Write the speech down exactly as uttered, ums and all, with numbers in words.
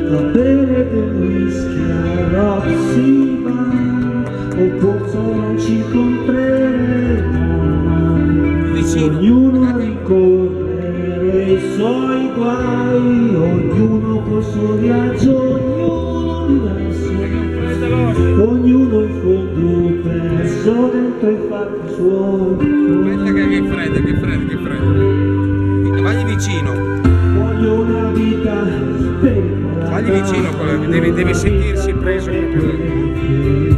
a bere del whisky a Roxy Bar, o forse non ci incontreremo mai. Vicino, ognuno a rincorrere i suoi guai, ognuno col suo viaggio, ognuno diverso, ognuno in fondo perso dentro i fatti suoi. Aspetta che è freddo, che freddo, che freddo. Vagli vicino. Voglio una vita spericolata. Vagli vicino, deve, deve sentirsi preso proprio.